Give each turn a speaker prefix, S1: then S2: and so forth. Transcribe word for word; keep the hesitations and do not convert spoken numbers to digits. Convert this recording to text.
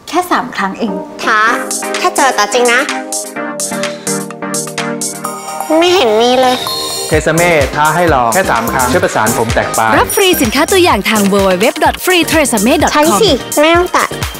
S1: แค่สามครั้งเอง
S2: ท้าถ้าเจอตาจริงนะไม่เห็นมีเลย
S3: เทสเม่ท้าให้ลองแค่สามครั้งช่วยประสานผมแตกปลาย
S4: รับฟรีสินค้าตัวอย่างทาง ดับเบิลยู ดับเบิลยู ดับเบิลยู ดอท ฟรี เทรซเม่ ดอท คอม
S2: ใช้สิไม่ต้องตัด